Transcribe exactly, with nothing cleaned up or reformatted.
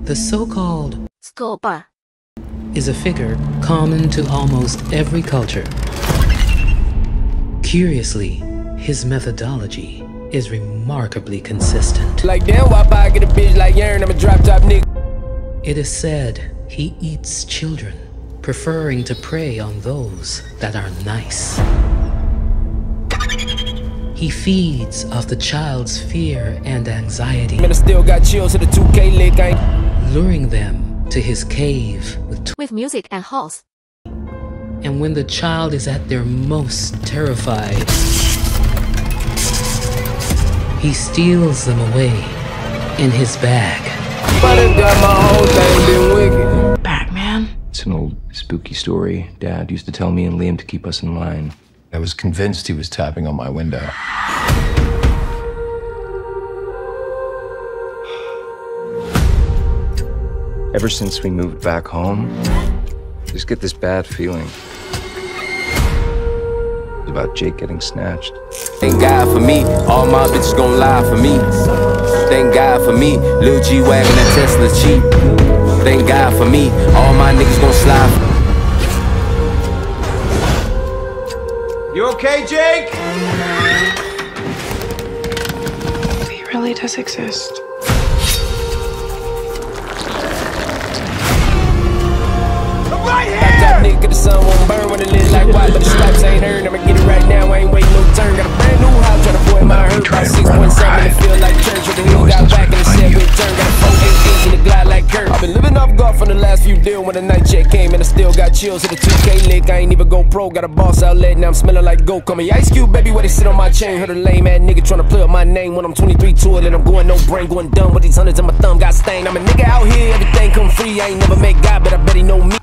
The so-called Schoolboy is a figure common to almost every culture. Curiously, his methodology is remarkably consistent. Like damn, why I get a bitch like Aaron? I'm a drop top nigga. It is said he eats children, preferring to prey on those that are nice. He feeds off the child's fear and anxiety, Man, I still got chills to the two K lick. I ain't luring them to his cave with with music and horse. And when the child is at their most terrified, he steals them away in his bag. But I got my whole thing been wicked. Batman? It's an old spooky story Dad used to tell me and Liam to keep us in line. I was convinced he was tapping on my window. Ever since we moved back home, I just get this bad feeling about Jake getting snatched. Thank God for me, all my bitches gon' lie for me. Thank God for me, Lil G wagon that Tesla cheap. Thank God for me, all my niggas gon' slide. You okay, Jake? He really does exist. Nigga, the sun won't burn when it lit like white, but the stripes ain't heard. I'ma get it right now, I ain't waiting no turn. Got a brand new house, try to avoid my hurt. About six point seven, it feel like church. With the hill got back and the set with turn. Got a four eight eight in the glide like Kurt. I've been living off golf on the last few deals. When the night check came and I still got chills to the two K lick. I ain't even go pro, got a boss outlet, now I'm smelling like goat. Call me Ice Cube, baby, where they sit on my chain. Heard a lame ass nigga tryna play up my name when I'm twenty-three to it. And I'm going no brain, going dumb with these hundreds in my thumb got stained. I'm a nigga out here, everything come free. I ain't never met God, but I bet he know me.